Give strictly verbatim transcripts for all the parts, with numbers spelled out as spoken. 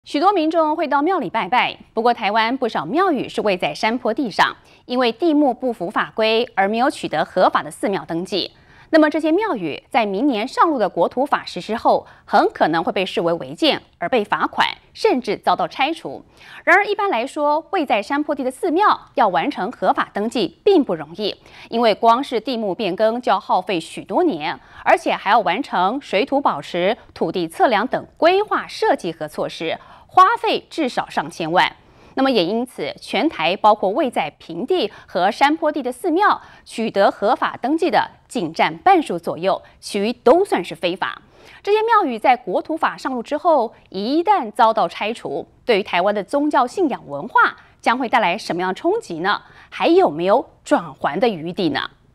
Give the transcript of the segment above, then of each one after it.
许多民众会到庙里拜拜，不过台湾不少庙宇是位在山坡地上，因为地目不符法规而没有取得合法的寺庙登记。那么这些庙宇在明年上路的国土法实施后，很可能会被视为违建而被罚款，甚至遭到拆除。然而一般来说，位在山坡地的寺庙要完成合法登记并不容易，因为光是地目变更就要耗费许多年，而且还要完成水土保持、土地测量等规划设计和措施，花费至少上千万。那么也因此，全台包括位在平地和山坡地的寺庙，取得合法登记的仅占半数左右，其余都算是非法。这些庙宇在国土法上路之后，一旦遭到拆除，对于台湾的宗教信仰文化将会带来什么样的冲击呢？还有没有转圜的余地呢？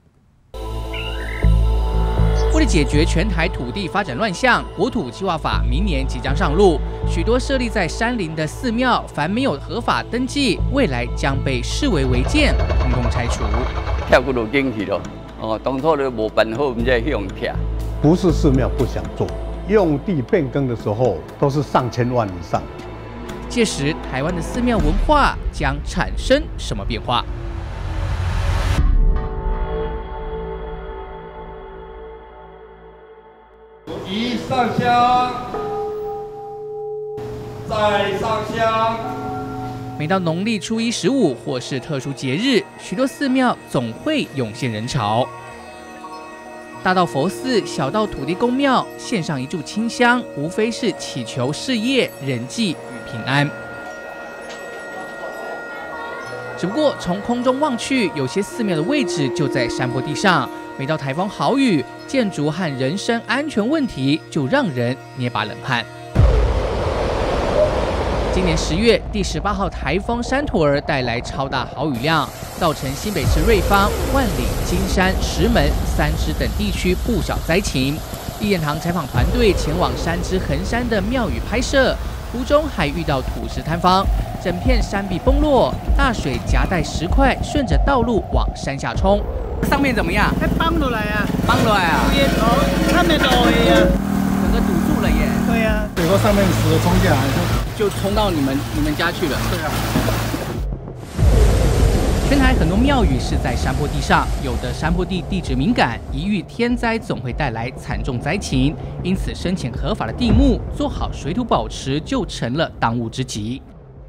为了解决全台土地发展乱象，国土计划法明年即将上路。许多设立在山林的寺庙，凡没有合法登记，未来将被视为违建，统统拆除。 跳过路进去了，哦，当初都无办好，唔知用跳。 不是寺庙不想做，用地变更的时候都是上千万以上。 届时，台湾的寺庙文化将产生什么变化？ 一上香，再上香。 每到农历初一、十五或是特殊节日，许多寺庙总会涌现人潮。大到佛寺，小到土地公庙，献上一炷清香，无非是祈求事业、人际与平安。只不过从空中望去，有些寺庙的位置就在山坡地上，每到台风豪雨，建筑和人身安全问题就让人捏把冷汗。今年十月，第十八号台风山土儿带来超大豪雨量，造成新北市瑞芳、万里、金山、石门、三芝等地区不少灾情。一言堂采访团队前往山芝横山的庙宇拍摄，途中还遇到土石坍方，整片山壁崩落，大水夹带石块顺着道路往山下冲。上面怎么样？ 它崩落来啊！ 崩落来啊！ 哦，上面都会啊， 整个堵住了耶！ 对呀， 水到上面石头冲下来就冲到你们你们家去了。 对啊。 全台很多庙宇是在山坡地上，有的山坡地地质敏感，一遇天灾总会带来惨重灾情，因此申请合法的地目，做好水土保持就成了当务之急。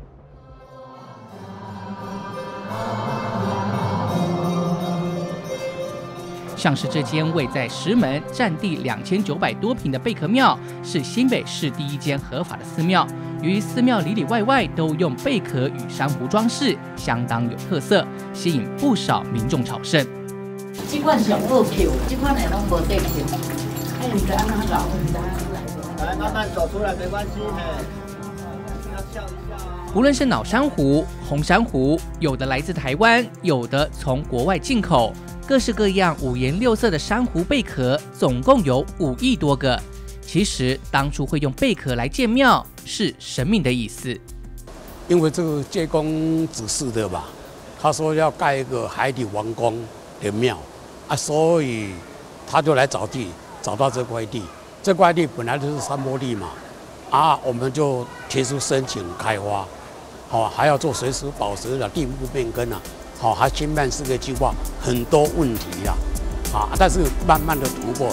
像是这间位在石门、占地两千九百多坪的贝壳庙，是新北市第一间合法的寺庙。由于寺庙里里外外都用贝壳与珊瑚装饰，相当有特色，吸引不少民众朝圣。 这款上好扣，这款的拢无得扣。哎，唔知安怎搞，唔知安怎来。 来，慢慢走出来，没关系，嘿。要笑一笑。 不论是脑珊瑚、红珊瑚，有的来自台湾，有的从国外进口。各式各样、五颜六色的珊瑚贝壳，总共有五亿多个。其实当初会用贝壳来建庙，是神明的意思。 因为这个借公指示的吧，他说要盖一个海底王宫的庙啊，所以他就来找地，找到这块地。这块地本来就是山坡地嘛，啊，我们就提出申请开发，好、哦，还要做随时保持的地目变更啊。好，还新办四个计划，很多问题呀，啊，但是慢慢的突破。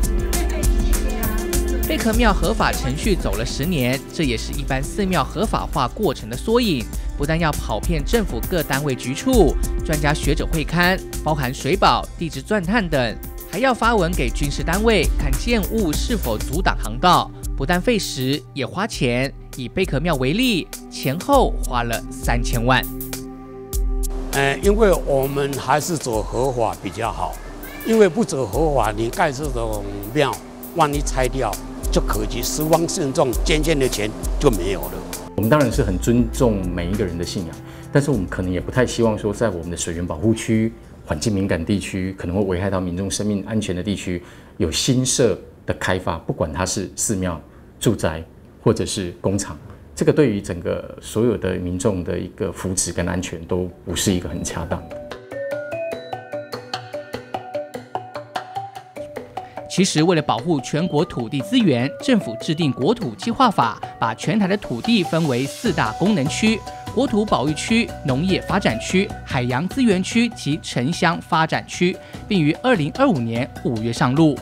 贝壳庙合法程序走了十年，这也是一般寺庙合法化过程的缩影。不但要跑遍政府各单位局处、专家学者会勘，包含水保、地质钻探等，还要发文给军事单位看建物是否阻挡航道，不但费时也花钱。以贝壳庙为例，前后花了三千万。 呃，因为我们还是走合法比较好，因为不走合法，你盖这种庙，万一拆掉就可惜，十方慎重，捐献的钱就没有了。 我们当然是很尊重每一个人的信仰，但是我们可能也不太希望说，在我们的水源保护区、环境敏感地区，可能会危害到民众生命安全的地区，有新设的开发，不管它是寺庙、住宅或者是工厂。这个对于整个所有的民众的一个福祉跟安全都不是一个很恰当的。 其实，为了保护全国土地资源，政府制定国土计划法，把全台的土地分为四大功能区：国土保育区、农业发展区、海洋资源区及城乡发展区，并于二零二五年五月上路。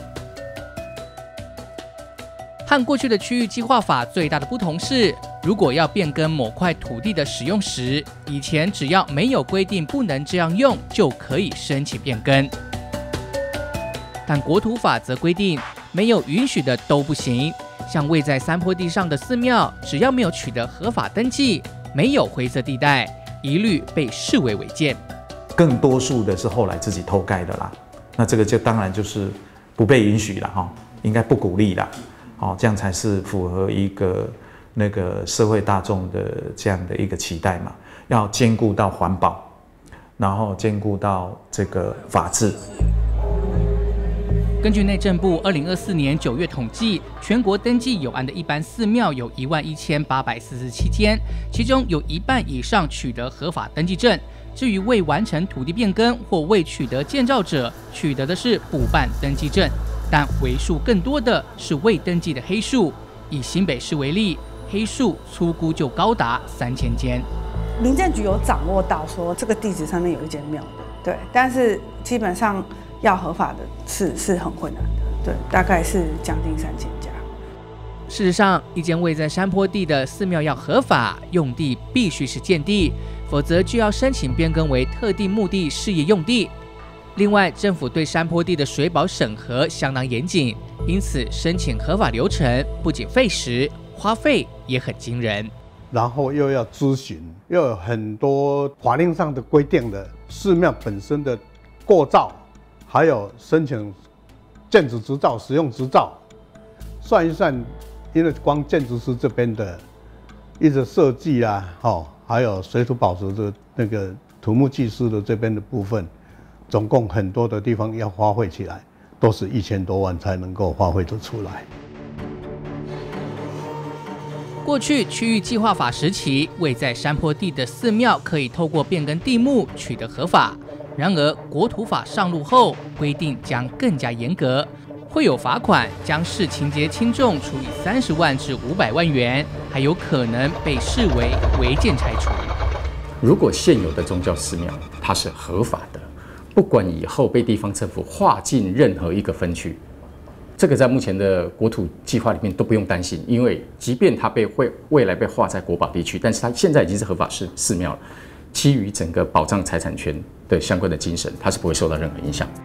和过去的区域计划法最大的不同是，如果要变更某块土地的使用时，以前只要没有规定不能这样用，就可以申请变更。但国土法则规定，没有允许的都不行。像位在山坡地上的寺庙，只要没有取得合法登记，没有灰色地带，一律被视为违建。 更多数的是后来自己偷盖的啦，那这个就当然就是不被允许了哈，应该不鼓励啦。哦，这样才是符合一个那个社会大众的这样的一个期待嘛，要兼顾到环保，然后兼顾到这个法治。 根据内政部二零二四年九月统计，全国登记有案的一般寺庙有一万一千八百四十七间，其中有一半以上取得合法登记证。至于未完成土地变更或未取得建造者，取得的是补办登记证。但为数更多的是未登记的黑数，以新北市为例，黑数粗估就高达三千间。 民政局有掌握到说这个地址上面有一间庙的，对，但是基本上要合法的是是很困难的，对，大概是将近三千家。 事实上，一间位在山坡地的寺庙要合法，用地必须是建地，否则就要申请变更为特定目的事业用地。另外，政府对山坡地的水保审核相当严谨，因此申请合法流程不仅费时，花费也很惊人。 然后又要咨询，又有很多法令上的规定的寺庙本身的构造，还有申请建筑执照、使用执照，算一算，因为光建筑师这边的一直设计啊，哦，还有水土保持的那个土木技师的这边的部分。总共很多的地方要花费起来，都是一千多万才能够花费得出来。 过去区域计划法时期，位在山坡地的寺庙可以透过变更地目取得合法。然而国土法上路后，规定将更加严格，会有罚款，将视情节轻重处以三十万至五百万元，还有可能被视为违建拆除。 如果现有的宗教寺庙它是合法的，不管以后被地方政府划进任何一个分区，这个在目前的国土计划里面都不用担心，因为即便它被会未来被划在国保地区，但是它现在已经是合法寺寺庙了，基于整个保障财产权的相关的精神，它是不会受到任何影响。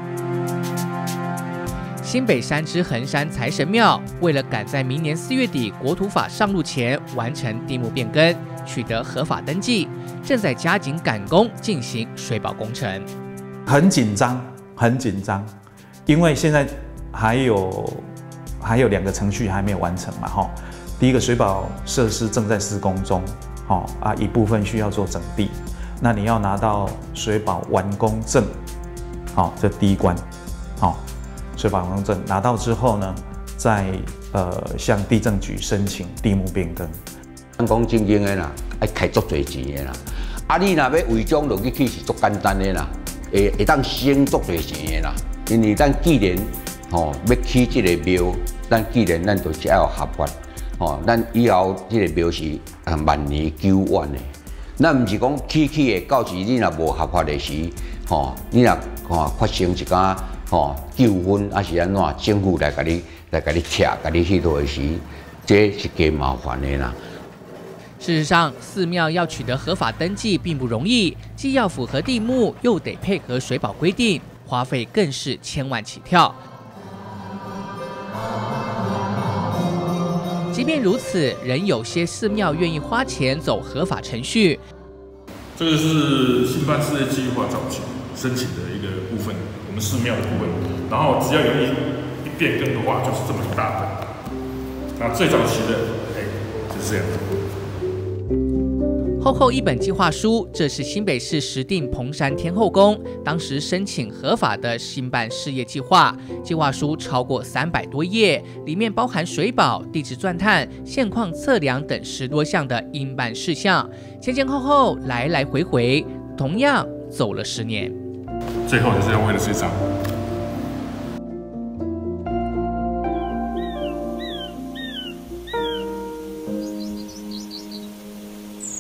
新北山之衡山财神庙为了赶在明年四月底国土法上路前完成地目变更，取得合法登记，正在加紧赶工进行水保工程。 很紧张，很紧张，因为现在还有还有两个程序还没有完成嘛，哈。第一个水保设施正在施工中，哦啊，一部分需要做整地，那你要拿到水保完工证，好，这第一关，好，水保完工证拿到之后呢，再呃向地政局申请地目变更。 咱讲正经的啦，爱开足侪钱的啦，啊，你若要违章落去去是足简单的啦。会会当省足侪钱的啦，因为咱既然吼、哦、要起这个庙，咱既然咱就只要合法，吼、哦，咱以后这个庙是啊万年久远的，咱唔是讲起起的，到时你若无合法的时，吼、哦，你若吼发生一件吼纠纷，还是安怎，政府来甲你来甲你拆，甲你迄落的时，这是加麻烦的啦。 事实上，寺庙要取得合法登记并不容易，既要符合地目，又得配合水保规定，花费更是千万起跳。即便如此，仍有些寺庙愿意花钱走合法程序。 这个是新办事业计划早期申请的一个部分，我们寺庙的部分。然后只要有一一变更的话，就是这么一大本。那最早期的，哎，就是这样。 厚厚一本计划书，这是新北市石碇蓬山天后宫当时申请合法的新办事业计划。计划书超过三百多页，里面包含水保、地质钻探、现况测量等十多项的应办事项，前前后后来来回回，同样走了十年。 最后就是要为了这张。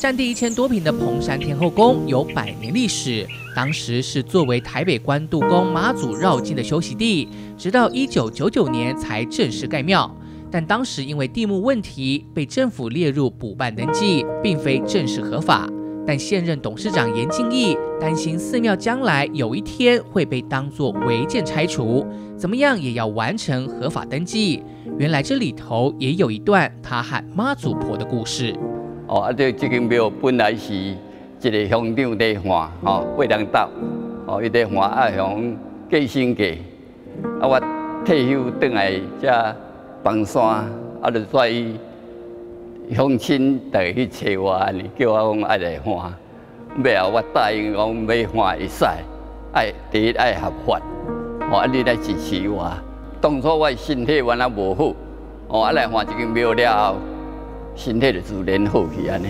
占地一千多坪的彭山天后宫有百年历史，当时是作为台北关渡宫妈祖绕境的休息地，直到一九九九年才正式盖庙。但当时因为地目问题，被政府列入补办登记，并非正式合法。但现任董事长严敬义担心寺庙将来有一天会被当作违建拆除，怎么样也要完成合法登记。原来这里头也有一段他和妈祖婆的故事。 哦，啊，这这间庙本来是一个乡长在换，吼，八人斗，哦，伊在换啊，向计生计，啊，我退休转来才放山，啊，就带伊乡亲带去找我，安尼叫我讲爱来换，尾后我答应讲要换会使，爱第一爱合法，哦，啊，你来支持我。当初我身体原来无好，哦，啊来换一间庙了后。身体就自然好起安尼。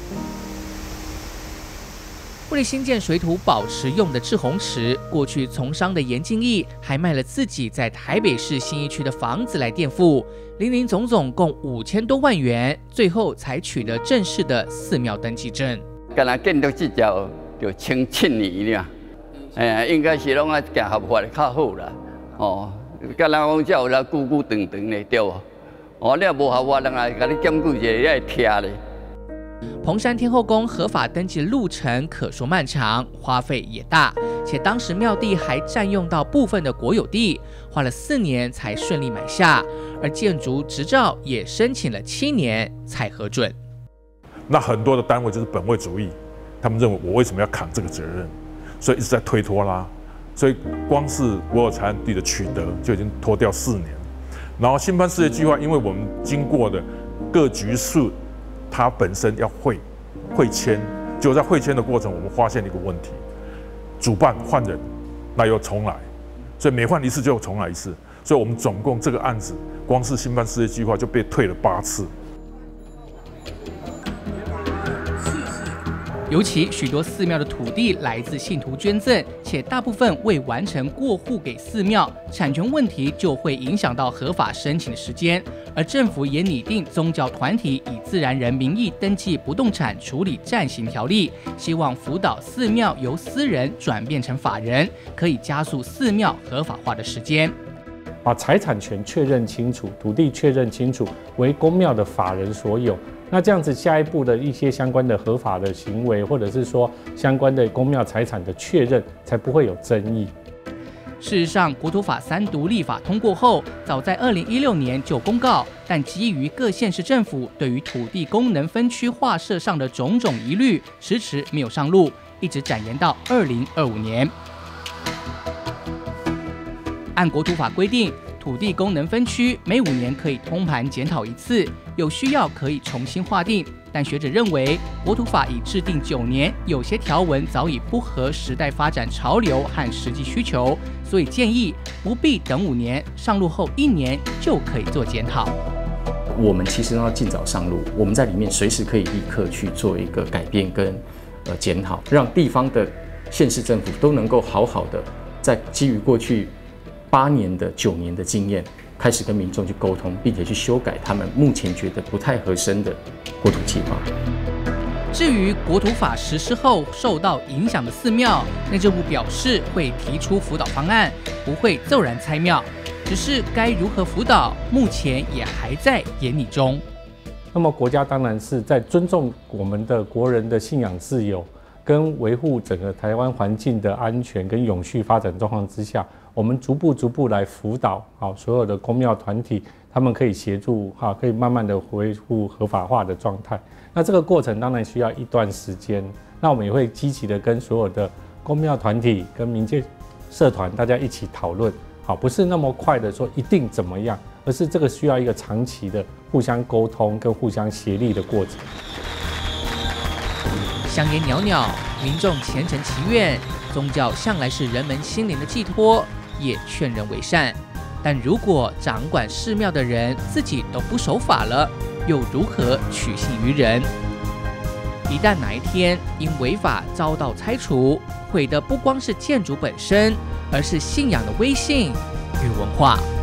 为了新建水土保持用的滞洪池，过去从商的严敬义还卖了自己在台北市信义区的房子来垫付，林林总总共五千多万元，最后才取得正式的寺庙登记证。 干那建筑这条就清七年了，哎，应该是拢啊行合法的较好啦。哦，干那讲才有啦久久长长的对无？哦，你若无合法，人来甲你检举一下，你会听咧。 彭山天后宫合法登记的路程可说漫长，花费也大，且当时庙地还占用到部分的国有地，花了四年才顺利买下，而建筑执照也申请了七年才核准。 那很多的单位就是本位主义，他们认为我为什么要扛这个责任，所以一直在推脱啦。所以光是国有财产地的取得就已经拖掉四年。然后新办事业计划，因为我们经过的各局处，它本身要会会签，结果在会签的过程，我们发现一个问题：主办换人，那又重来，所以每换一次就重来一次。所以我们总共这个案子，光是新办事业计划就被退了八次。 尤其许多寺庙的土地来自信徒捐赠，且大部分未完成过户给寺庙，产权问题就会影响到合法申请的时间。而政府也拟定宗教团体以自然人名义登记不动产处理暂行条例，希望辅导寺庙由私人转变成法人，可以加速寺庙合法化的时间。 把财产权确认清楚，土地确认清楚，为公庙的法人所有。那这样子，下一步的一些相关的合法的行为，或者是说相关的公庙财产的确认，才不会有争议。 事实上，国土法三读立法通过后，早在二零一六年就公告，但基于各县市政府对于土地功能分区划设上的种种疑虑，迟迟没有上路，一直展延到二零二五年。按国土法规定，土地功能分区每五年可以通盘检讨一次，有需要可以重新划定。但学者认为，国土法已制定九年，有些条文早已不合时代发展潮流和实际需求，所以建议不必等五年，上路后一年就可以做检讨。 我们其实要尽早上路，我们在里面随时可以立刻去做一个改变跟呃检讨，让地方的县市政府都能够好好的在基于过去八年的九年的经验，开始跟民众去沟通，并且去修改他们目前觉得不太合身的国土计划。 至于国土法实施后受到影响的寺庙，内政部表示会提出辅导方案，不会骤然拆庙，只是该如何辅导，目前也还在研拟中。 那么国家当然是在尊重我们的国人的信仰自由，跟维护整个台湾环境的安全跟永续发展状况之下，我们逐步逐步来辅导好所有的公庙团体，他们可以协助哈，可以慢慢的恢复合法化的状态。那这个过程当然需要一段时间，那我们也会积极的跟所有的公庙团体跟民间社团大家一起讨论，好，不是那么快的说一定怎么样，而是这个需要一个长期的互相沟通跟互相协力的过程。 香烟袅袅，民众虔诚祈愿，宗教向来是人们心灵的寄托，也劝人为善。但如果掌管寺庙的人自己都不守法了，又如何取信于人？一旦哪一天因违法遭到拆除，毁的不光是建筑本身，而是信仰的威信与文化。